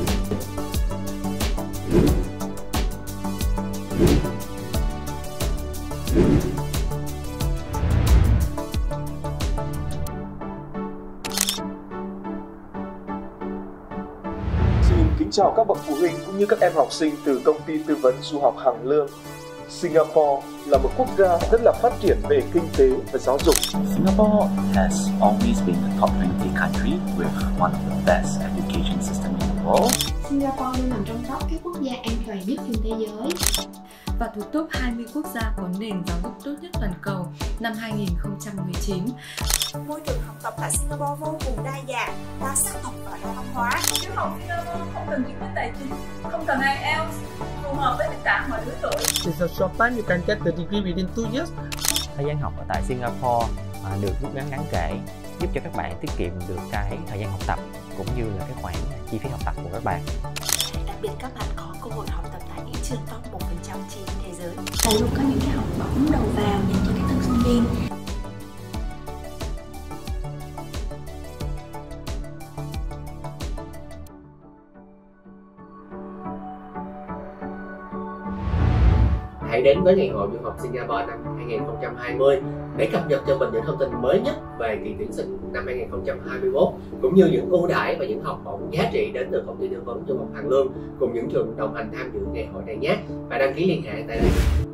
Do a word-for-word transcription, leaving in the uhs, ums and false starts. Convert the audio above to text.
Kính chào các bậc phụ huynh cũng như các em học sinh từ công ty tư vấn du học Hằng Lương. Singapore là một quốc gia rất là phát triển về kinh tế và giáo dục. Singapore has always been the top twenty country with one of the best education system in the world. Singapore luôn nằm trong top các quốc gia an toàn nhất trên thế giới và thuộc top hai mươi quốc gia có nền giáo dục tốt nhất toàn cầu năm hai nghìn không trăm mười chín. Môi trường học tập tại Singapore vô cùng đa dạng, đa sắc tộc và đa văn hóa. Du học Singapore không cần chứng minh tài chính, không cần ai eo, phù hợp với tất cả mọi lứa tuổi. It's a short time, you can get the degree within two years. Thời gian học ở tại Singapore à, được rút ngắn đáng kể, giúp cho các bạn tiết kiệm được cái thời gian học tập cũng như là cái khoản chi phí học tập của các bạn. Đặc biệt các bạn có cơ hội học tập tại những trường top một phần trăm trên thế giới. Và luôn có những cái học bổng đầu vào dành cho các tân sinh viên. Hãy đến với Ngày hội du học Singapore năm hai nghìn không trăm hai mươi để cập nhật cho mình những thông tin mới nhất về kỳ tuyển sinh năm hai nghìn không trăm hai mươi mốt, cũng như những ưu đãi và những học bổng giá trị đến từ công ty tư vấn du học Hằng Lương cùng những trường đồng hành tham dự ngày hội này nhé. Và đăng ký liên hệ tại đây.